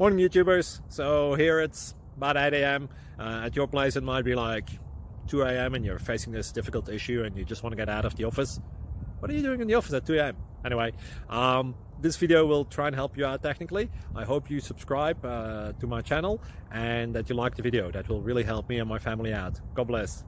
Morning YouTubers. So here it's about 8 a.m. At your place it might be like 2 a.m. and you're facing this difficult issue and you just want to get out of the office. What are you doing in the office at 2 a.m.? Anyway, this video will try and help you out technically. I hope you subscribe to my channel and that you like the video. That will really help me and my family out. God bless.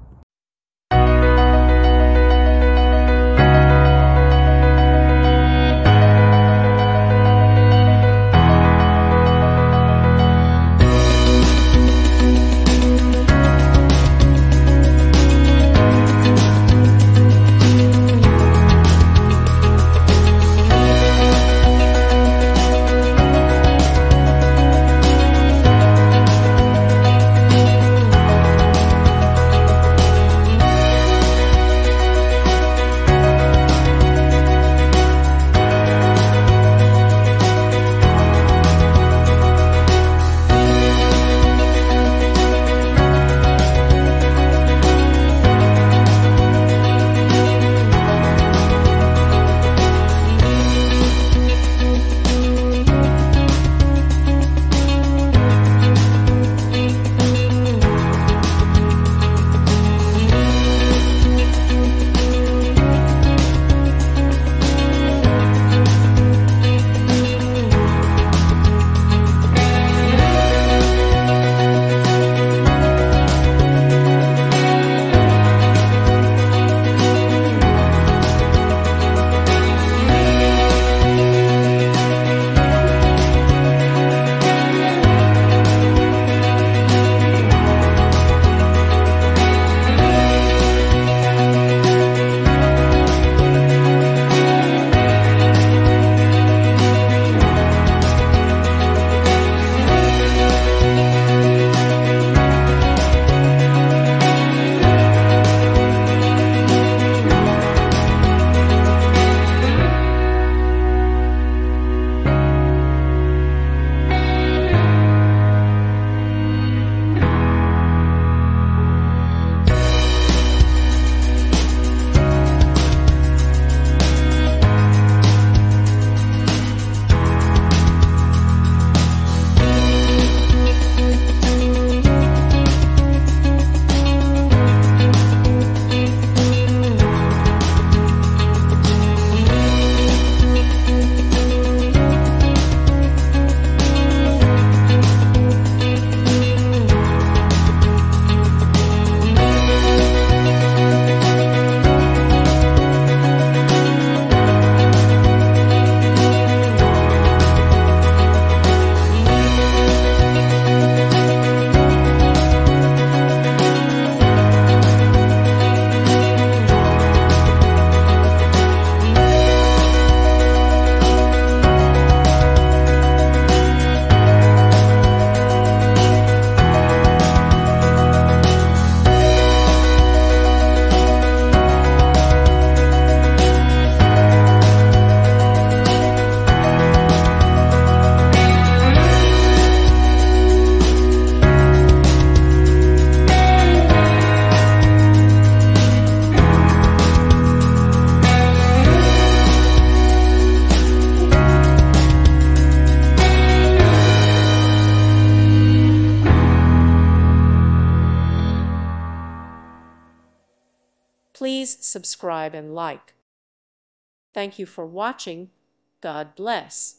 Please subscribe and like. Thank you for watching. God bless.